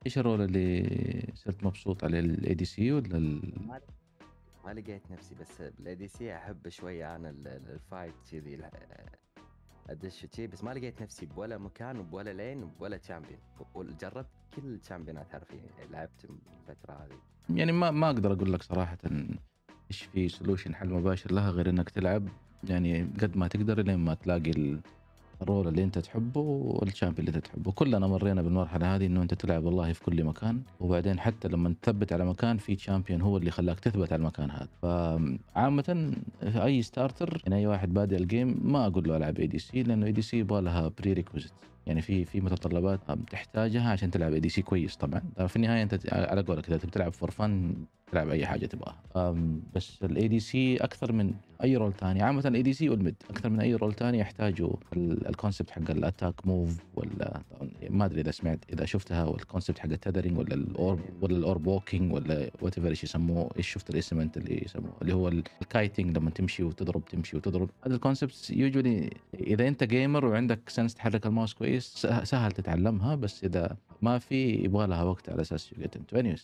ايش الرول اللي صرت مبسوط عليه، الاي دي سي ولا ما ما لقيت نفسي، بس بالاي دي سي احب شويه عن الفايت كذي ادش شي، بس ما لقيت نفسي بولا مكان وبولا لين وبولا تشامبيون. وجربت كل التشامبيونات حرفيا، لعبت الفتره هذه. يعني ما اقدر اقول لك صراحه ايش في سولوشن حل مباشر لها غير انك تلعب يعني قد ما تقدر لين ما تلاقي الرول اللي انت تحبه والشامبيون اللي انت تحبه. كلنا مرينا بالمرحله هذه انه انت تلعب والله في كل مكان، وبعدين حتى لما تثبت على مكان في تشامبيون هو اللي خلاك تثبت على المكان هذا. فعامه في اي ستارتر يعني اي واحد بادئ الجيم ما اقول له العب اي دي سي، لانه اي دي سي يبغى لها بري ريكوزيت، يعني في متطلبات تحتاجها عشان تلعب اي دي سي كويس. طبعا في النهايه انت على قولك اذا تبي تلعب فور فن تلعب اي حاجه تبغاها. بس الاي دي سي اكثر من اي رول ثاني، عامه الاي دي سي والميد اكثر من اي رول ثاني يحتاجوا الكونسبت حق الاتاك موف، ولا ما ادري اذا سمعت اذا شفتها، والكونسبت حق التذرنج ولا الاورب ولا الاورب ووكينج ولا وات ايفر ايش يسموه، ايش شفت الاسم انت اللي يسموه اللي هو الكايتنج لما تمشي وتضرب تمشي وتضرب. هذا الكونسبت يوجولي اذا انت جيمر وعندك سنس تحرك الماوس كويس سهل تتعلمها، بس اذا ما في يبغى لها وقت على اساس يو جيت انتو.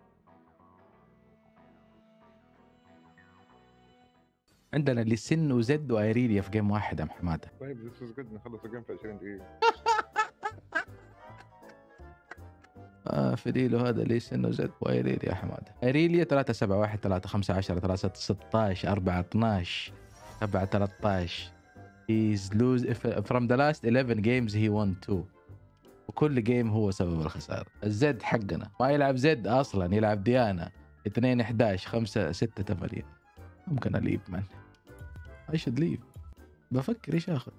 عندنا لسن وزد وايريليا في جيم واحد يا محمد. طيب ذيس از جود، نخلص الجيم في 20 دقيقة. فريلو هذا لسن وزد وايريليا يا حماده. ايريليا 3 7 1 3 5 10 3 6 16 4 12 7 13. He's lose from the last 11 games he won 2. وكل جيم هو سبب الخسارة. الزد حقنا ما يلعب زد اصلا، يلعب ديانا 2 11 5 6 8. ممكن اليب مان. I should leave. بفكر ايش اخذ.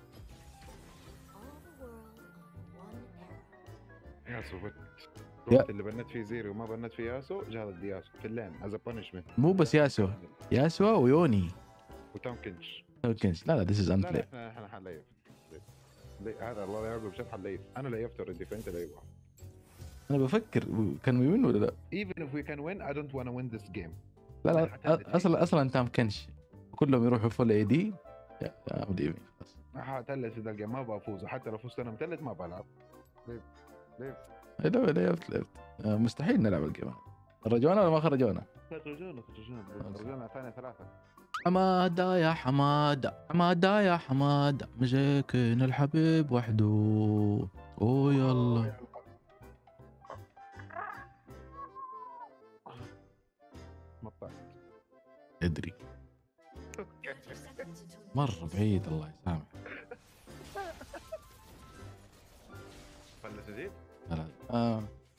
ياسو بت يا- الوقت اللي بنت فيه زيرو وما بنت فيه ياسو جهلت دياسو في اللين از بانشمنت. مو بس ياسو، ياسو ويوني وتام كنش. لا لا this is لا unfair. لا احنا حنليف. هذا الله لا يعقب شد حنليف. انا ليفت اوريدي فانت ليفه. انا بفكر كان وين ولا لا. even if we can win I don't want to win this game. لا لا اصلا تام كنش كلهم يروحوا فول اي دي يا مديمي خلاص. حتلت في ذا الجيم ما بفوز، وحتى لو فزت انا متلت ما بلعب. ليف ليف ليفت مستحيل نلعب الجيم. خرجونا ولا ما خرجونا؟ خرجونا ثانية ثلاثة. حمادة يا حمادة، حمادة يا حمادة، مسكين الحبيب وحده. اوه يلا مطعت ادري مرة بعيد الله يسامح. فلس جديد. لا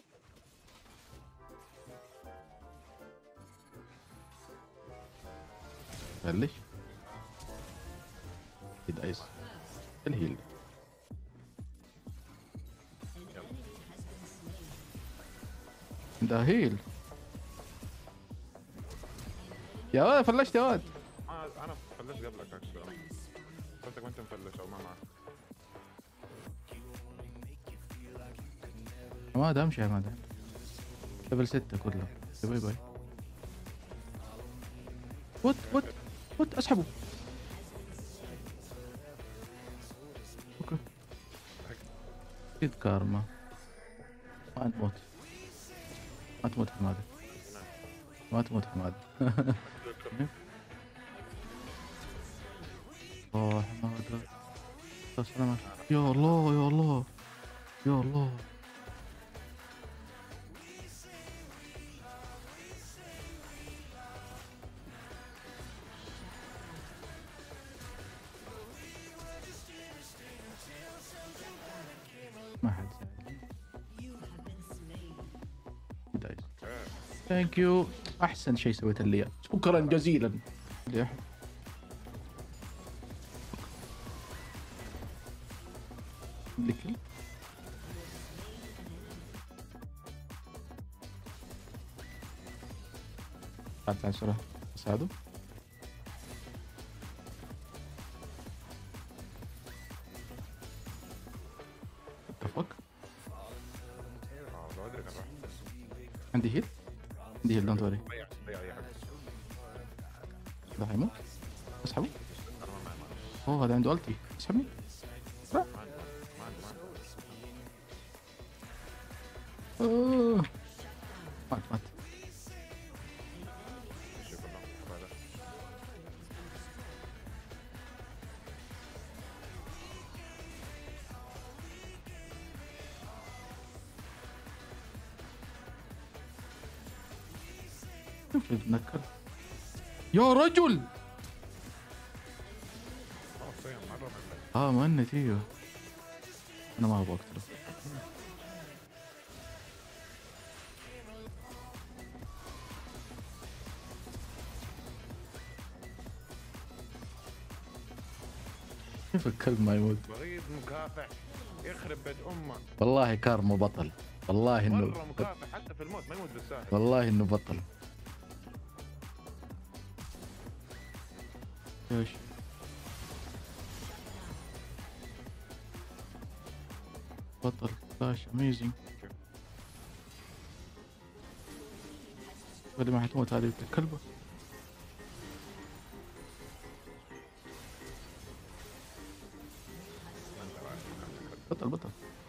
بلش كده ايس الهيل. ده هيل يا ولد، فلشت يا ولد. انا فلش قبلك اكشلي، قلتك وانت مفلش او ما معك. حماد امشي يا حماد، ليفل 6 كله. باي باي. وات اسحبه. اوكي اكيد كارما. ما تموت ما تموت حماد، ما تموت حماد. اوه حماد سلامك. يا الله يا الله يا الله. ما حد ساعدني. ثانك يو، احسن شيء سويته لي، شكرا جزيلا يا أحد. لكل تعال سرعة اساعده. اتفق. لو ادري كان راح عندي هيل، عندي هيل دونت وري. ضيع اي حاجة. ده حيموت. اسحبه. انا ما معي. اوه هذا عنده التي، اسحبني. ما عندي. أوه. مات مات. شوف اللقطة هذا. كيف اتذكر؟ يا رجل خلاص يعني مرة من الليل. مهند ايوه. انا ما ابغى اقتله. كيف الكلب ما يموت؟ بغيض مكافح يخرب بيت امه. والله كارمو بطل، والله انه مرة مكافح حتى في الموت ما يموت بالساهل. والله انه بطل. ايش؟ بطل فلاش اميزنج. بدي ما حتموت هذه الكلبة. بطل بطل.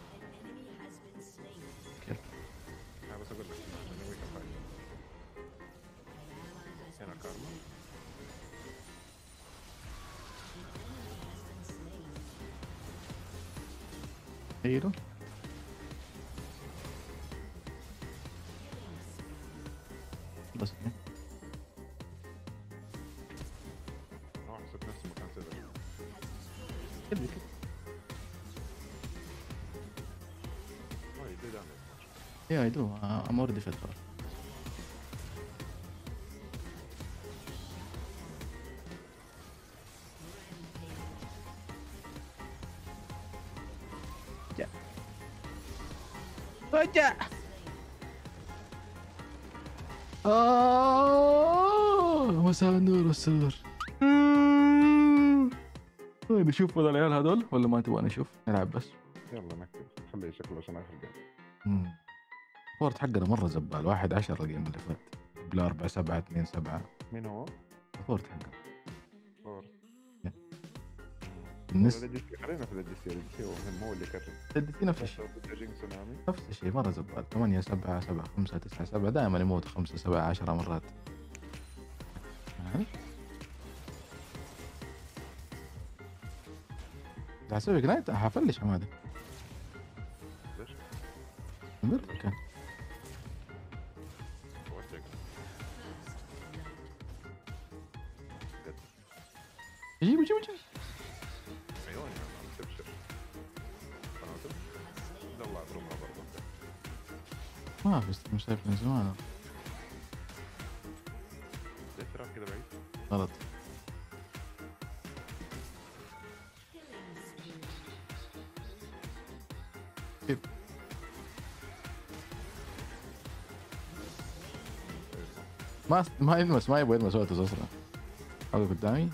كيف؟ انا بس اقول لك انه ويك فايت. هنا كارما. ايوه بس انا حسيت نفسي مكان سيدر. كذا كذا. ما يدري دامج. Yeah, I do. I'm already fit for it. Yeah. رجع. مساء النور والسرور. نشوف ولا العيال هذول ولا ما تبغى نشوف؟ نلعب بس. يلا نكتب خليه شكله عشان اخر جيم. الفورت حقنا مرة زبال. 1-10 الجيم اللي فات. بلا 4-7 2-7. مين هو؟ الفورت حقنا. فور. الناس خلينا في الدي سي هو اللي كرر. تدي نفس الشيء. سونامي. نفس الشيء مرة زبال. 8-7 7-5 9-7 دائما يموت 5-7-10 مرات. حسوي جنايت حفلش حماده. ليش؟ قلت لك جيب جيب جيب. عيوني عم تبشر. قناصل. يلا اضربها برضه. ما في مش شايف من زمان. ليش تراك كذا بعيد؟ غلط. كيف؟ ما يلمس ما يبغى يلمس وقت اصلا. هذا قدامي.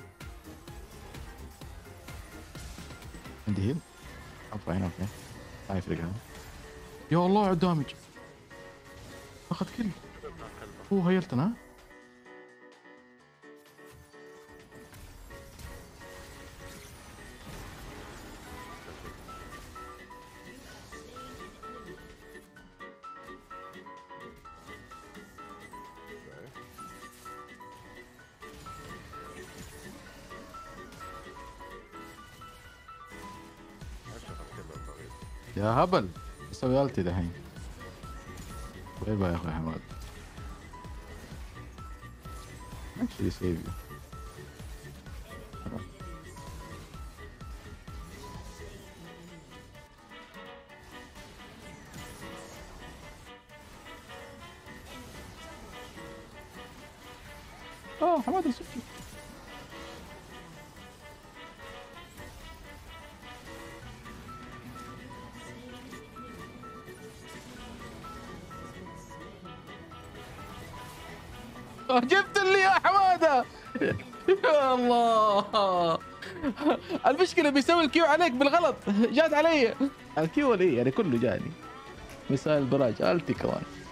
عندي هيل. حطها هنا اوكي. ما يفرق هذا. يا الله على الدامج. اخذ كل. هو هيلتنا. يا هبل اسوي التي دحين. باي باي يا اخوي حماد. actually save you. حماد السبتي. جبت اللي يا حماده. يا الله. المشكله بيسوي الكيو عليك بالغلط. جات علي الكيو لي يعني كله جاني. مثال براج التي كمان.